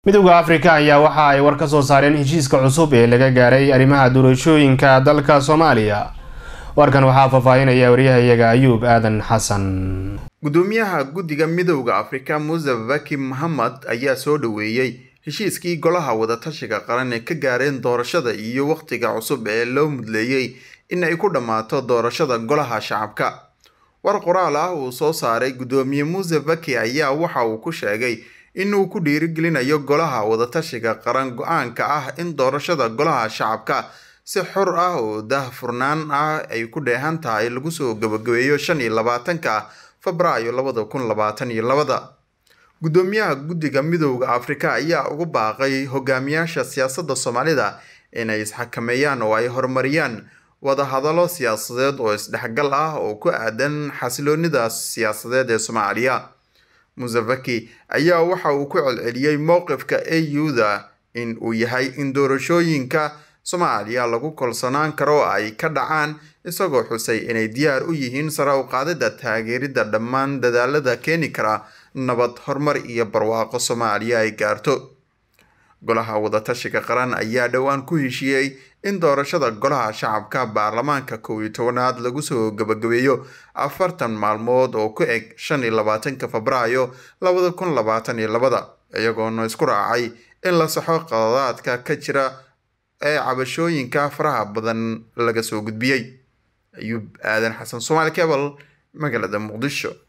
midowga Afrika ayaa waxa ay war ka soo saareen heshiiska cusub ee laga gaaray arrimaha doorashooyinka dalka Soomaaliya. warkan waxaa faafahinaya wariyahayaga Ayuub Aadan Xasan. gudoomiyaha guddiga midowga Afrika Musa Faki Mohamed ayaa soo dhaweeyay heshiiskii golaha wada tashiga qaran ee ka gaareen doorashada iyo waqtiga cusub ee loo mudleeyay in ay ku dhamaato doorashada golaha shacabka. war qoraal ah uu soo saaray gudoomiye Musa Faki ayaa waxa uu ku sheegay inuu ku dhiirigelinayo golaha wada tashiga qaran go'aanka ah in doorashada golaha shacabka si xor ah oo daahfurnaan ah ay ku dheehan tahay lagu soo gabagabeeyo 25 Febraayo 2022. gudoomiyaha guddiga midowga Afrika ayaa ugu baaqay hogaamiyaasha siyaasadda Soomaalida inay isxakameeyaan oo ay horumariyaan wada hadallo siyaasadeed oo isdhexgal ah oo ku aadan xasiloonida siyaasadeed ee Soomaaliya. Musa Faki ayaa waxa uu ku celceliyay mowqifka AU-da in uu yahay in doorashooyinka Soomaaliya lagu kalsoonaan karo ay ka dhacaan, isagoo xusay inay diyaar u yihiin sare u qaadida taageerida dhammaan dadaalada keeni kara nabad, horumar iyo barwaaqo Soomaaliya ay gaarto. golaha wada tashiga qaran ayaa dhawaan ku heshiiyay in doorashada golaha shacabka baarlamaanka 11aad lagu soo gabagabeeyo 40 maalmood oo ku eg 25 Febraayo 2022, iyagoona isku raacay in la saxo qaladaadka ka jira ee cabashooyinka faraha badan laga soo gudbiyay. Ayuub Aadan Xasan, Somali Cable, magaalada Muqdisho.